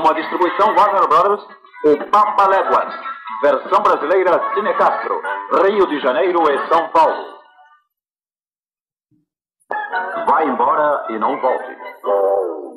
Com a distribuição Warner Brothers, o Papaléguas. Versão brasileira Cine Castro, Rio de Janeiro e São Paulo. Vai embora e não volte.